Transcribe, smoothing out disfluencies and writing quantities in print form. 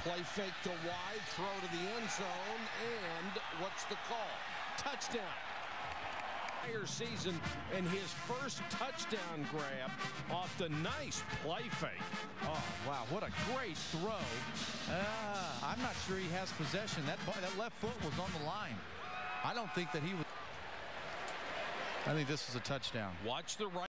Play fake to wide, throw to the end zone, and what's the call? Touchdown. Entire season and his first touchdown grab off the nice play fake. Oh, wow, what a great throw. I'm not sure he has possession. That left foot was on the line. I don't think that he was. I think this is a touchdown. Watch the right.